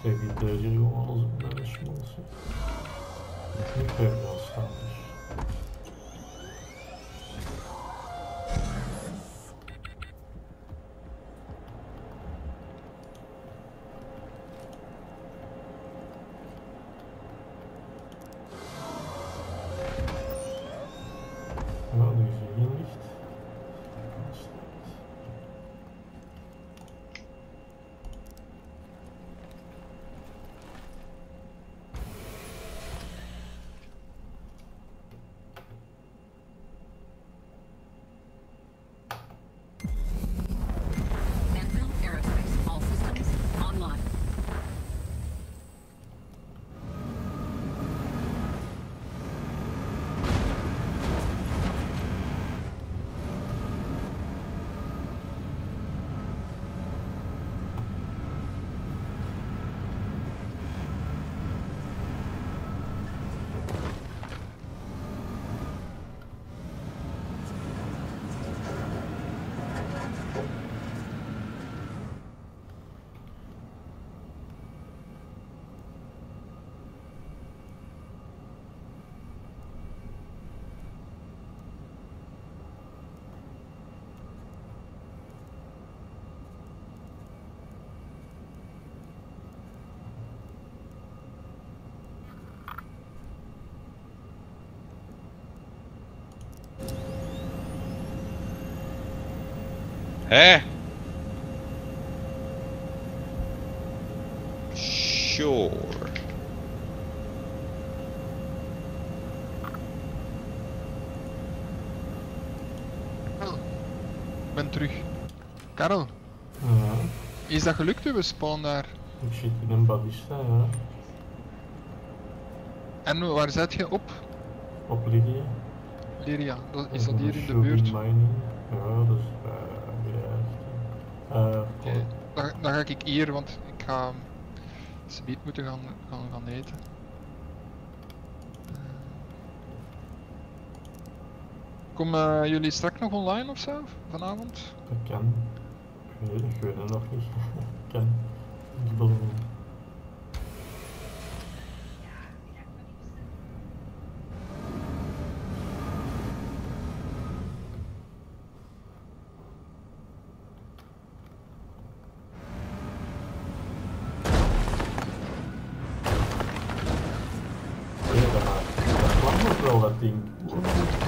Zeg, die deur hier gewoon alles op mijn schmolsen. Nu kan je wel staan dus. Ja, nu is er geen licht. Anvil Aerospace, all systems online. Hè? Sure. Ik ben terug. Karel, Ja, is dat gelukt uw spawn daar? ik zit in een badista, ja. En waar zit je op? Op Lydia. Lyria, is dat hier in de buurt? Mining. Ja, dat is bij Oké, dan ga ik hier, want ik ga subiet moeten gaan eten. Komen jullie straks nog online of zo, vanavond? Dat kan. Ik weet het nog niet. Kan. Ik bedoel. Ja, dat kwam nog wel dat ding.